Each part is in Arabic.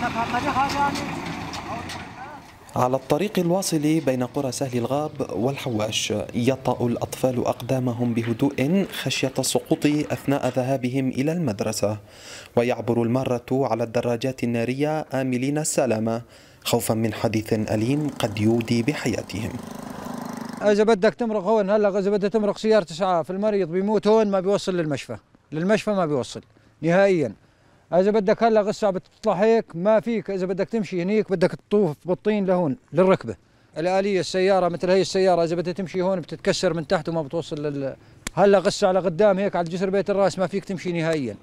على الطريق الواصل بين قرى سهل الغاب والحواش يطأ الأطفال أقدامهم بهدوء خشية السقوط أثناء ذهابهم إلى المدرسة، ويعبر المارة على الدراجات النارية آملين السلامة خوفا من حادث أليم قد يودي بحياتهم. إذا بدك تمرق هون هلا، إذا بدك تمرق سيارة إسعاف المريض بيموت هون، ما بيوصل للمشفى ما بيوصل نهائيا. إذا بدك هلا غسة بتطلع هيك ما فيك، إذا بدك تمشي هنيك بدك تطوف بالطين لهون للركبة. الآلية السيارة مثل هي السيارة إذا بدك تمشي هون بتتكسر من تحت وما بتوصل هلا غسة على قدام هيك على جسر بيت الراس ما فيك تمشي نهائيا.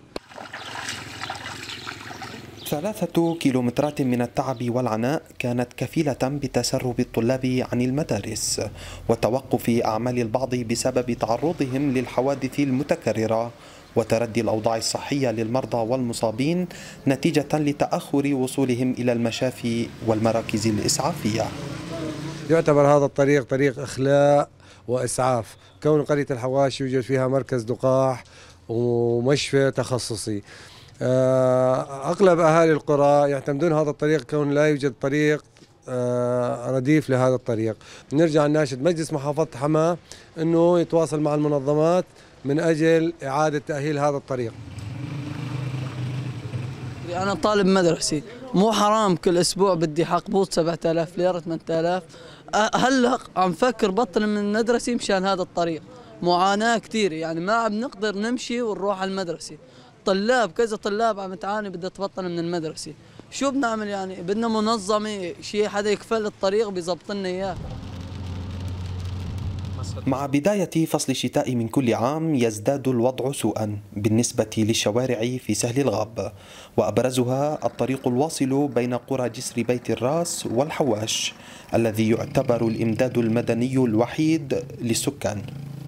3 كيلومترات من التعب والعناء كانت كفيلة بتسرب الطلاب عن المدارس وتوقف أعمال البعض بسبب تعرضهم للحوادث المتكررة وتردي الأوضاع الصحية للمرضى والمصابين نتيجة لتأخر وصولهم إلى المشافي والمراكز الإسعافية. يعتبر هذا الطريق طريق إخلاء وإسعاف، كون قرية الحواش يوجد فيها مركز لقاح ومشفى تخصصي. أغلب أهالي القرى يعتمدون هذا الطريق كون لا يوجد طريق رديف لهذا الطريق. نرجع نناشد مجلس محافظة حماة أنه يتواصل مع المنظمات من أجل إعادة تأهيل هذا الطريق. أنا طالب مدرسي، مو حرام كل أسبوع بدي حقبوط 7000 ليرة 8000. هلا عم فكر بطل من مدرسي مشان هذا الطريق. معاناة كثير يعني ما عم نقدر نمشي ونروح على المدرسة. طلاب كذا طلاب عم تعاني بدها تبطل من المدرسة. شو بنعمل يعني؟ بدنا منظمة شيء حدا يكفل الطريق بيظبط لنا إياه. مع بداية فصل الشتاء من كل عام يزداد الوضع سوءا بالنسبة للشوارع في سهل الغاب، وأبرزها الطريق الواصل بين قرى جسر بيت الراس والحواش الذي يعتبر الإمداد المدني الوحيد للسكان.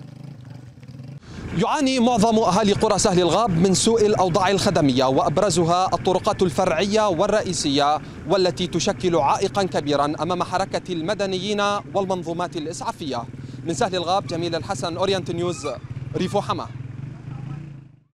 يعاني معظم أهالي قرى سهل الغاب من سوء الأوضاع الخدمية، وأبرزها الطرقات الفرعية والرئيسية والتي تشكل عائقا كبيرا أمام حركة المدنيين والمنظومات الإسعافية. من سهل الغاب جميل الحسن، أورينت نيوز، ريف حماة.